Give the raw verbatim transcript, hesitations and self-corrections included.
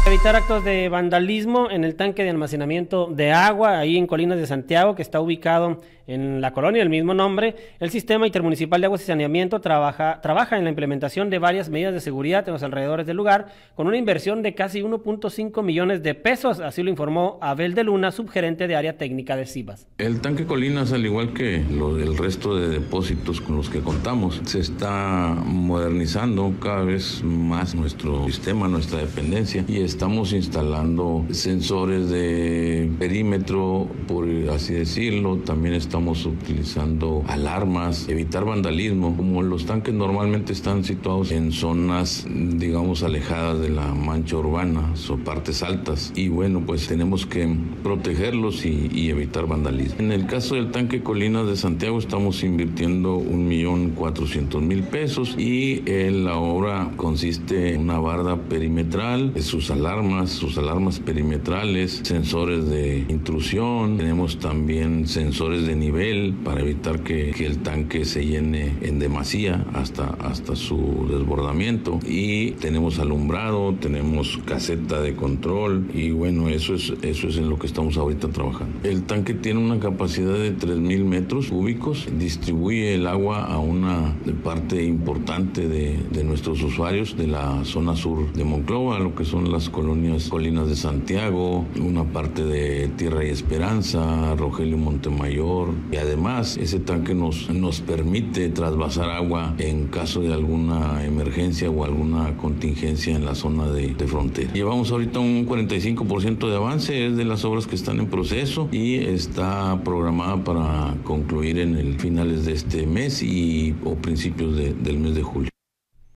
Evitar actos de vandalismo en el tanque de almacenamiento de agua, ahí en Colinas de Santiago, que está ubicado en la colonia del mismo nombre. El Sistema Intermunicipal de Aguas y Saneamiento trabaja, trabaja en la implementación de varias medidas de seguridad en los alrededores del lugar, con una inversión de casi uno punto cinco millones de pesos, así lo informó Abel de Luna, subgerente de área técnica de CIBAS. El tanque Colinas, al igual que lo, el resto de depósitos con los que contamos, se está modernizando cada vez más nuestro sistema, nuestra dependencia, y estamos instalando sensores de perímetro, por así decirlo. También estamos utilizando alarmas, evitar vandalismo. Como los tanques normalmente están situados en zonas, digamos, alejadas de la mancha urbana, son partes altas, y bueno, pues tenemos que protegerlos y, y evitar vandalismo. En el caso del tanque Colinas de Santiago estamos invirtiendo un millón cuatrocientos mil pesos, y eh, la obra consiste en una barda perimetral, sus alarmas, sus alarmas perimetrales, sensores de intrusión. Tenemos también sensores de nivel para evitar que, que el tanque se llene en demasía hasta, hasta su desbordamiento, y tenemos alumbrado, tenemos caseta de control, y bueno, eso es, eso es en lo que estamos ahorita trabajando. El tanque tiene una capacidad de tres mil metros cúbicos, distribuye el agua a una parte importante de, de nuestros usuarios de la zona sur de Monclova, lo que son las colonias Colinas de Santiago, una parte de Tierra y Esperanza, Rogelio Montemayor, y además ese tanque nos, nos permite trasvasar agua en caso de alguna emergencia o alguna contingencia en la zona de, de frontera. Llevamos ahorita un cuarenta y cinco por ciento de avance, es de las obras que están en proceso, y está programada para concluir en el finales de este mes y o principios de, del mes de julio.